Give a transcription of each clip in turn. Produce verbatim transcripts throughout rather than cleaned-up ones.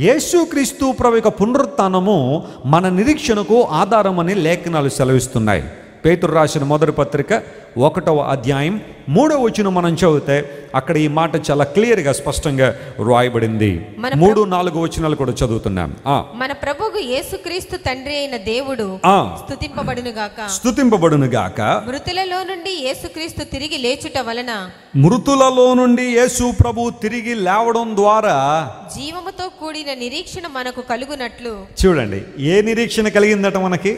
యేసుక్రీస్తు ప్రభు యొక్క పునరుత్థానము మన నిరీక్షణకు ఆధారమని లేఖనాలు సెలవిస్తున్నాయి. పేతురు రాసిన మొదటి పత్రిక ఒకటవ అధ్యాయం మూడవ వచనం మనం చదివితే అక్కడ ఈ మాట చాలా క్లియర్గా స్పష్టంగా రాయబడింది. మూడు నాలుగు వచనాలు కూడా చదువుతున్నాం. మన ప్రభువు యేసుక్రీస్తు తండ్రి అయిన దేవుడు స్తుతింపబడును గాక స్తుతింపబడును గాక మృతులలో నుండి యేసుక్రీస్తు తిరిగి లేచుట వలన మృతులలో నుండి యేసు ప్రభు తిరిగి లేవడం ద్వారా జీవముతో కూడిన నిరీక్షణ మనకు కలుగునట్లు. చూడండి, ఏ నిరీక్షణ కలిగిందట మనకి?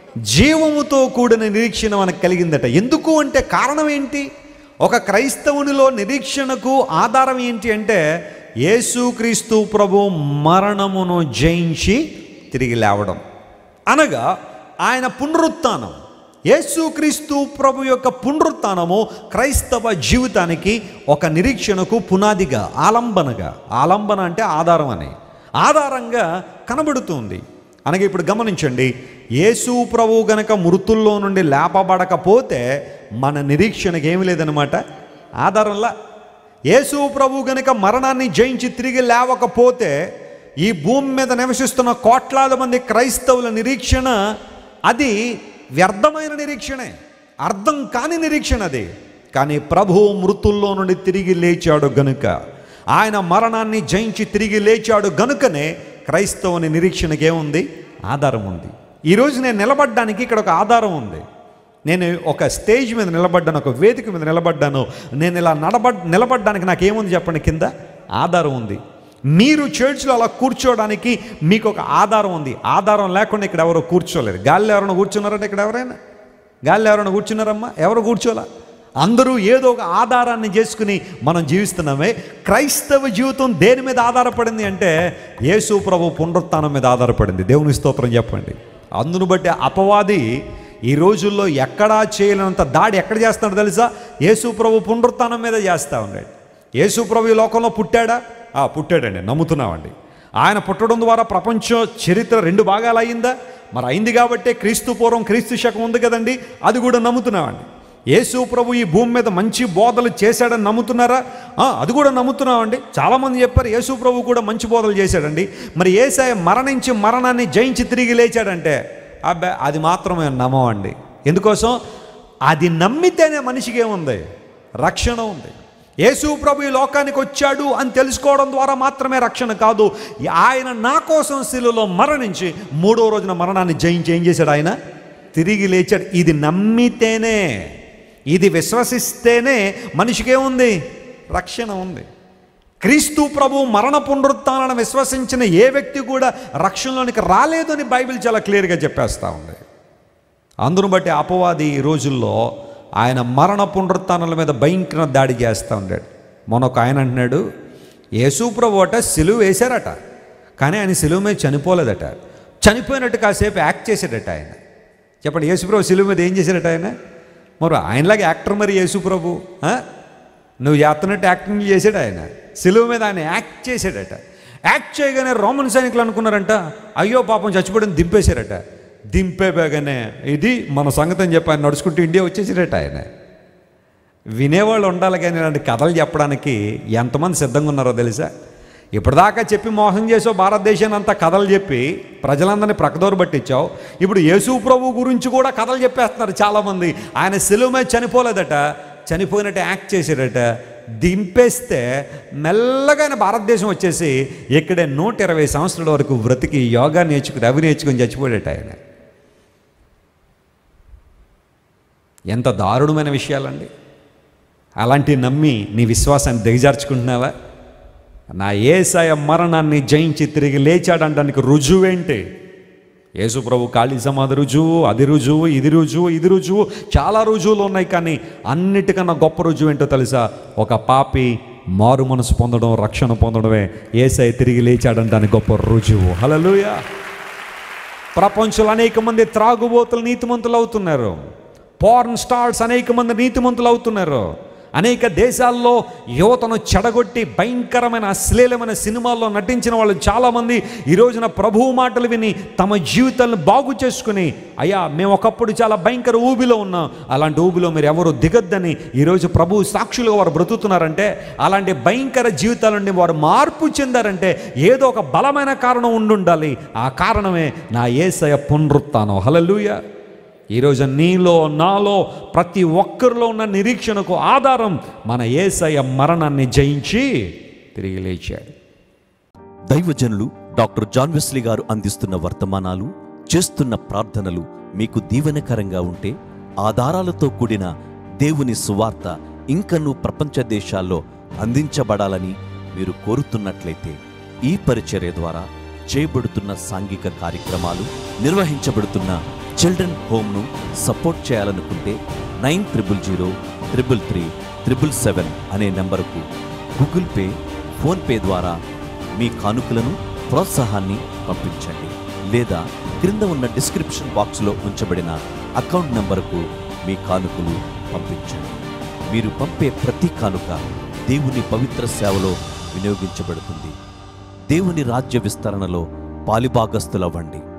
జీవముతో కూడిన నిరీక్షణ మనకు కలిగిందట. ఎందుకు అంటే కారణం ఏంటి? ఒక క్రైస్తవునిలో నిరీక్షణకు ఆధారం ఏంటి అంటే యేసుక్రీస్తు ప్రభు మరణమును జయించి తిరిగి లేవడం, అనగా ఆయన పునరుత్థానం. యేసుక్రీస్తు ప్రభు యొక్క పునరుత్థానము క్రైస్తవ జీవితానికి ఒక నిరీక్షణకు పునాదిగా, ఆలంబనగా, ఆలంబన అంటే ఆధారం అని, ఆధారంగా కనబడుతుంది. అనగా ఇప్పుడు గమనించండి, యేసు ప్రభు గనక మృతుల్లో నుండి లేపబడకపోతే మన నిరీక్షణకు ఏమి లేదనమాట, ఆధారంలా. యేసు ప్రభు గనక మరణాన్ని జయించి తిరిగి లేవకపోతే ఈ భూమి మీద నివసిస్తున్న కోట్లాది మంది క్రైస్తవుల నిరీక్షణ అది వ్యర్థమైన నిరీక్షణే, అర్థం కాని నిరీక్షణ అది. కానీ ప్రభువు మృతుల్లో నుండి తిరిగి లేచాడు గనుక, ఆయన మరణాన్ని జయించి తిరిగి లేచాడు గనుకనే క్రైస్తవుని నిరీక్షణకి ఏముంది? ఆధారం ఉంది. ఈరోజు నేను నిలబడ్డానికి ఇక్కడ ఒక ఆధారం ఉంది. నేను ఒక స్టేజ్ మీద నిలబడ్డాను, ఒక వేదిక మీద నిలబడ్డాను. నేను ఇలా నడబడ్ నిలబడ్డానికి నాకేముంది చెప్పండి? కింద ఆధారం ఉంది. మీరు చర్చ్లో అలా కూర్చోవడానికి మీకు ఒక ఆధారం ఉంది. ఆధారం లేకుండా ఇక్కడ ఎవరో కూర్చోలేరు. గాలిలో ఎవరైనా కూర్చున్నారంటే ఇక్కడ ఎవరైనా గాలిలో ఎవరైనా కూర్చున్నారమ్మా? ఎవరు కూర్చోలే. అందరూ ఏదో ఒక ఆధారాన్ని చేసుకుని మనం జీవిస్తున్నామే. క్రైస్తవ జీవితం దేని మీద ఆధారపడింది అంటే యేసు ప్రభు పునరుత్థానం మీద ఆధారపడింది. దేవుని స్తోత్రం చెప్పండి. అందును బట్టి అపవాది ఈ రోజుల్లో ఎక్కడా చేయలేనంత దాడి ఎక్కడ చేస్తున్నాడు తెలుసా? యేసు ప్రభు పునరుత్థానం మీద చేస్తూ ఉన్నాడు. యేసు ప్రభు ఈ లోకంలో పుట్టాడా? పుట్టాడండి, నమ్ముతున్నామండి. ఆయన పుట్టడం ద్వారా ప్రపంచ చరిత్ర రెండు భాగాలు అయిందా? మరి అయింది కాబట్టే క్రీస్తు పూర్వం క్రీస్తు శకం ఉంది కదండి, అది కూడా నమ్ముతున్నామండి. యేసు ప్రభు ఈ భూమి మీద మంచి బోధలు చేశాడని నమ్ముతున్నారా? అది కూడా నమ్ముతున్నామండి. చాలామంది చెప్పారు యేసు ప్రభు కూడా మంచి బోధలు చేశాడండి. మరి యేసయ్య మరణించి మరణాన్ని జయించి తిరిగి లేచాడంటే అబ్బా అది మాత్రమే నమ్మమండి. ఎందుకోసం? అది నమ్మితేనే మనిషికి ఏముంది? రక్షణ ఉంది. యేసు ప్రభు ఈ లోకానికి వచ్చాడు అని తెలుసుకోవడం ద్వారా మాత్రమే రక్షణ కాదు, ఆయన నా కోసం శిలువలో మరణించి మూడో రోజున మరణాన్ని జయించి ఏం చేశాడు? ఆయన తిరిగి లేచాడు. ఇది నమ్మితేనే, ఇది విశ్వసిస్తేనే మనిషికి ఏముంది? రక్షణ ఉంది. క్రీస్తు ప్రభు మరణ పునరుత్థానాన్ని విశ్వసించిన ఏ వ్యక్తి కూడా రక్షణలోనికి రాలేదు అని బైబిల్ చాలా క్లియర్గా చెప్పేస్తూ ఉంది. అందును బట్టి అపవాది ఈ రోజుల్లో ఆయన మరణ పునరుత్థానాల మీద భయంకర దాడి చేస్తూ ఉన్నాడు. మొన్నొక ఆయన అంటున్నాడు యేసు ప్రభు అట సిలువ వేశారట, కానీ ఆయన సిలువ మీద చనిపోలేదట. చనిపోయినట్టు కాసేపు యాక్ట్ చేశాడట ఆయన. చెప్పండి, యేసు ప్రభు సిలువ మీద ఏం చేశాడట ఆయన? మరి ఆయనలాగా యాక్టర్ మరి యేసు ప్రభు నువ్వు చేస్తున్నట్టు యాక్టింగ్ చేశాడు ఆయన. సిలువ మీద ఆయన యాక్ట్ చేశాడట. యాక్ట్ చేయగానే రోమన్ సైనికులు అనుకున్నారంట అయ్యో పాపం చచ్చిపోవడం దింపేశారట. దింపేగానే ఇది మన సంగతి అని చెప్పి ఆయన నడుచుకుంటూ ఇండియా వచ్చేసాడట. ఆయన వినేవాళ్ళు ఉండాలి, కానీ ఇలాంటి కథలు చెప్పడానికి ఎంతమంది సిద్ధంగా ఉన్నారో తెలుసా? ఇప్పటిదాకా చెప్పి మోసం చేసావు భారతదేశాన్ని అంతా కథలు చెప్పి ప్రజలందరినీ ప్రక్కదోరు పట్టించావు. ఇప్పుడు యేసు ప్రభు గురించి కూడా కథలు చెప్పేస్తున్నారు చాలామంది. ఆయన సిలువ మీద చనిపోలేదట, చనిపోయినట్టు యాక్ట్ చేశాడట. దింపేస్తే మెల్లగా భారతదేశం వచ్చేసి ఇక్కడే నూట ఇరవై సంవత్సరాల వరకు బ్రతికి యోగా నేర్చుకుని అవి నేర్చుకుని చచ్చిపోయాడట ఆయన. ఎంత దారుణమైన విషయాలండి. అలాంటివి నమ్మి నీ విశ్వాసాన్ని దిగజార్చుకుంటున్నావా? నా యేసయ్య మరణాన్ని జయించి తిరిగి లేచాడనడానికి రుజువేంటి? యేసు ప్రభు ఖాళీ సమాధి రుజువు, అది రుజువు, ఇది రుజువు, ఇది రుజువు, చాలా రుజువులు ఉన్నాయి. కానీ అన్నిటికన్నా గొప్ప రుజువు ఏంటో తెలుసా? ఒక పాపి మారు మనసు పొందడం, రక్షణ పొందడమే యేసయ్య తిరిగి లేచాడనడానికి గొప్ప రుజువు. హల్లెలూయా. ప్రపంచంలో అనేక మంది త్రాగుబోతులు నీతిమంతులు అవుతున్నారు. పార్న్ స్టార్స్ అనేక మంది నీతిమంతులు అవుతున్నారు. అనేక దేశాల్లో యువతను చెడగొట్టి భయంకరమైన అశ్లీలమైన సినిమాల్లో నటించిన వాళ్ళు చాలామంది ఈ రోజున ప్రభువు మాటలు విని తమ జీవితాలను బాగు చేసుకుని, అయ్యా మేము ఒకప్పుడు చాలా భయంకర ఊబిలో ఉన్నాం, అలాంటి ఊబిలో మీరు ఎవరు దిగొద్దని ఈరోజు ప్రభువు సాక్షులుగా వారు బ్రతుకుతున్నారంటే, అలాంటి భయంకర జీవితాల నుండి వారు మార్పు చెందారంటే ఏదో ఒక బలమైన కారణం ఉండుండాలి. ఆ కారణమే నా యేసయ్య పునరుత్థానం. హల్లెలూయా. ఈరోజు నీలో నాలో ప్రతి ఒక్కరిలో ఉన్న నిరీక్షణకు ఆధారం మన యేసయ్య మరణాన్ని జయించి తిరిగి లేచాడు. దైవజనులు డాక్టర్ జాన్ వెస్లీ గారు అందిస్తున్న వర్తమానాలు, చేస్తున్న ప్రార్థనలు మీకు దీవెనకరంగా ఉంటే, ఆధారాలతో కూడిన దేవుని సువార్త ఇంకనూ ప్రపంచ దేశాల్లో అందించబడాలని మీరు కోరుతున్నట్లయితే, ఈ పరిచర్య ద్వారా చేయబడుతున్న సాంఘిక కార్యక్రమాలు, నిర్వహించబడుతున్న చిల్డ్రన్ హోమ్ను సపోర్ట్ చేయాలనుకుంటే nine triple zero triple three triple seven అనే నెంబరుకు గూగుల్ పే, ఫోన్పే ద్వారా మీ కానుకలను, ప్రోత్సాహాన్ని పంపించండి. లేదా క్రింద ఉన్న డిస్క్రిప్షన్ బాక్స్లో ఉంచబడిన అకౌంట్ నెంబరుకు మీ కానుకలు పంపించండి. మీరు పంపే ప్రతి కానుక దేవుని పవిత్ర సేవలో వినియోగించబడుతుంది. దేవుని రాజ్య విస్తరణలో పాలిభాగస్తులవ్వండి.